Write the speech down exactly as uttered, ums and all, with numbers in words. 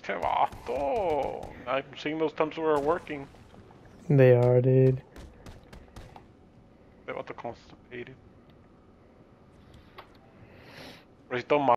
Este vato. I'm seeing those times we were working. They are, dude. Este vato constipated. Necesito más.